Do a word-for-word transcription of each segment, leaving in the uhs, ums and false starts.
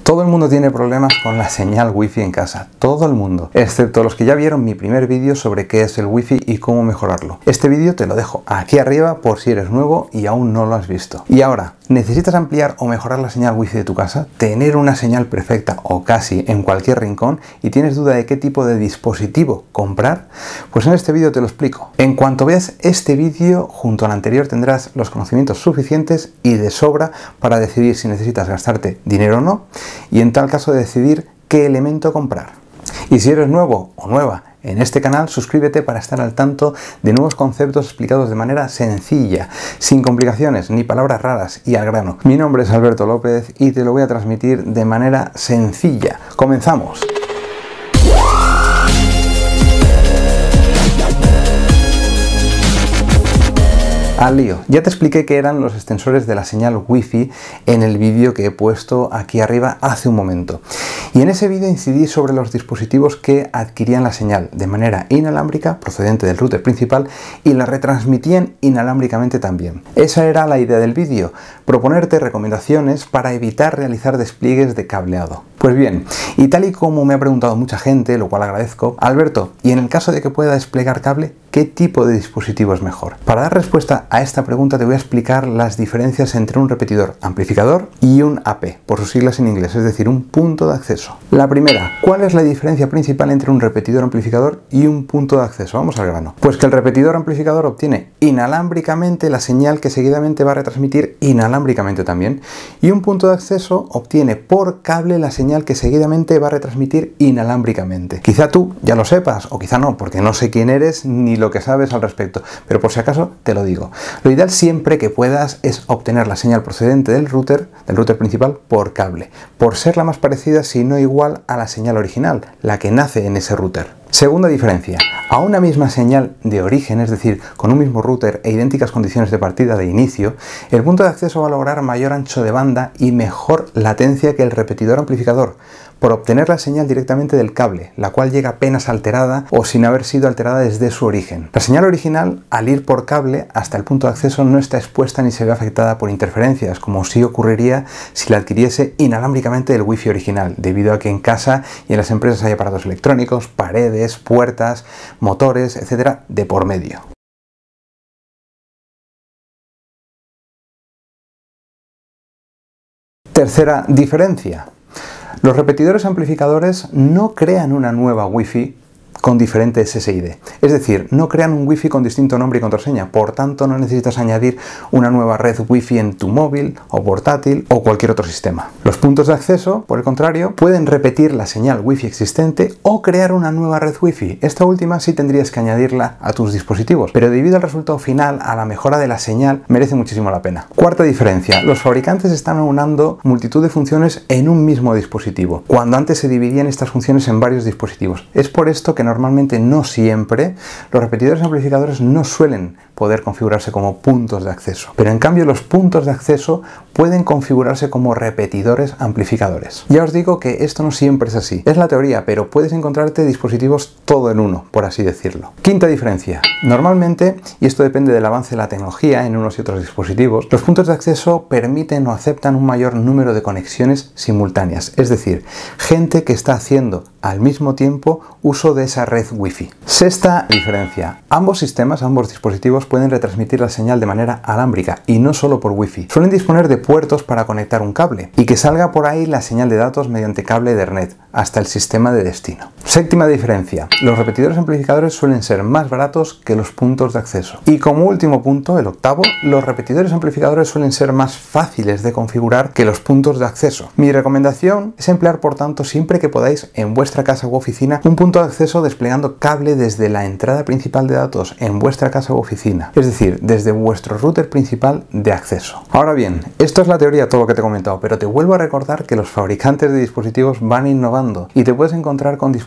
Todo el mundo tiene problemas con la señal Wi-Fi en casa, todo el mundo, excepto los que ya vieron mi primer vídeo sobre qué es el Wi-Fi y cómo mejorarlo. Este vídeo te lo dejo aquí arriba por si eres nuevo y aún no lo has visto. Y ahora, ¿necesitas ampliar o mejorar la señal Wi-Fi de tu casa? ¿Tener una señal perfecta o casi en cualquier rincón y tienes duda de qué tipo de dispositivo comprar? Pues en este vídeo te lo explico. En cuanto veas este vídeo, junto al anterior tendrás los conocimientos suficientes y de sobra para decidir si necesitas gastarte dinero o no, y en tal caso decidir qué elemento comprar. Y si eres nuevo o nueva en este canal, suscríbete para estar al tanto de nuevos conceptos explicados de manera sencilla, sin complicaciones ni palabras raras y al grano. Mi nombre es Alberto López y te lo voy a transmitir de manera sencilla. ¡Comenzamos! Al lío. Ya te expliqué qué eran los extensores de la señal Wi-Fi en el vídeo que he puesto aquí arriba hace un momento. Y en ese vídeo incidí sobre los dispositivos que adquirían la señal de manera inalámbrica procedente del router principal y la retransmitían inalámbricamente también. Esa era la idea del vídeo, proponerte recomendaciones para evitar realizar despliegues de cableado. Pues bien, y tal y como me ha preguntado mucha gente, lo cual agradezco, Alberto, y en el caso de que pueda desplegar cable, ¿qué tipo de dispositivo es mejor? Para dar respuesta a esta pregunta te voy a explicar las diferencias entre un repetidor amplificador y un A P, por sus siglas en inglés, es decir, un punto de acceso. La primera, ¿cuál es la diferencia principal entre un repetidor amplificador y un punto de acceso? Vamos al grano. Pues que el repetidor amplificador obtiene inalámbricamente la señal que seguidamente va a retransmitir inalámbricamente también, y un punto de acceso obtiene por cable la señal que seguidamente va a retransmitir inalámbricamente. Quizá tú ya lo sepas, o quizá no, porque no sé quién eres ni lo que sabes al respecto, pero por si acaso te lo digo. Lo ideal siempre que puedas es obtener la señal procedente del router, del router principal, por cable, por ser la más parecida, si no igual, a la señal original, la que nace en ese router. Segunda diferencia, a una misma señal de origen, es decir, con un mismo router e idénticas condiciones de partida de inicio, el punto de acceso va a lograr mayor ancho de banda y mejor latencia que el repetidor amplificador, por obtener la señal directamente del cable, la cual llega apenas alterada o sin haber sido alterada desde su origen. La señal original, al ir por cable hasta el punto de acceso, no está expuesta ni se ve afectada por interferencias, como sí ocurriría si la adquiriese inalámbricamente del Wi-Fi original, debido a que en casa y en las empresas hay aparatos electrónicos, paredes, puertas, motores, etcétera, de por medio. Tercera diferencia. Los repetidores amplificadores no crean una nueva Wi-Fi con diferentes S I D. Es decir, no crean un Wi-Fi con distinto nombre y contraseña, por tanto no necesitas añadir una nueva red Wi-Fi en tu móvil o portátil o cualquier otro sistema. Los puntos de acceso, por el contrario, pueden repetir la señal Wi-Fi existente o crear una nueva red Wi-Fi. Esta última sí tendrías que añadirla a tus dispositivos, pero debido al resultado final, a la mejora de la señal, merece muchísimo la pena. Cuarta diferencia, los fabricantes están aunando multitud de funciones en un mismo dispositivo, cuando antes se dividían estas funciones en varios dispositivos. Es por esto que normalmente, no siempre, los repetidores amplificadores no suelen poder configurarse como puntos de acceso, pero en cambio los puntos de acceso pueden configurarse como repetidores amplificadores. Ya os digo que esto no siempre es así, es la teoría, pero puedes encontrarte dispositivos todo en uno, por así decirlo. Quinta diferencia, normalmente, y esto depende del avance de la tecnología en unos y otros dispositivos, los puntos de acceso permiten o aceptan un mayor número de conexiones simultáneas, es decir, gente que está haciendo al mismo tiempo uso de esa red Wi-Fi. Sexta diferencia, ambos sistemas, ambos dispositivos pueden retransmitir la señal de manera alámbrica y no solo por Wi-Fi. Suelen disponer de puertos para conectar un cable y que salga por ahí la señal de datos mediante cable Ethernet hasta el sistema de destino. Séptima diferencia, los repetidores amplificadores suelen ser más baratos que los puntos de acceso. Y como último punto, el octavo, los repetidores amplificadores suelen ser más fáciles de configurar que los puntos de acceso. Mi recomendación es emplear, por tanto, siempre que podáis en vuestra casa u oficina un punto de acceso desplegando cable desde la entrada principal de datos en vuestra casa u oficina, es decir, desde vuestro router principal de acceso. Ahora bien, esto es la teoría, todo lo que te he comentado, pero te vuelvo a recordar que los fabricantes de dispositivos van innovando y te puedes encontrar con dispositivos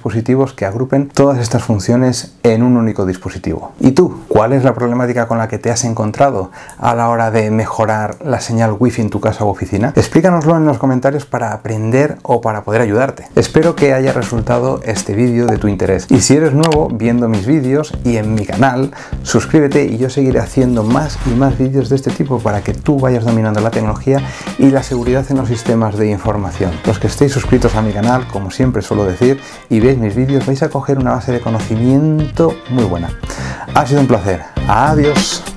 dispositivos que agrupen todas estas funciones en un único dispositivo. ¿Y tú? ¿Cuál es la problemática con la que te has encontrado a la hora de mejorar la señal Wi-Fi en tu casa u oficina? Explícanoslo en los comentarios para aprender o para poder ayudarte. Espero que haya resultado este vídeo de tu interés. Y si eres nuevo viendo mis vídeos y en mi canal, suscríbete y yo seguiré haciendo más y más vídeos de este tipo para que tú vayas dominando la tecnología y la seguridad en los sistemas de información. Los que estéis suscritos a mi canal, como siempre suelo decir, y veis mis vídeos, vais a coger una base de conocimiento muy buena. Ha sido un placer. Adiós.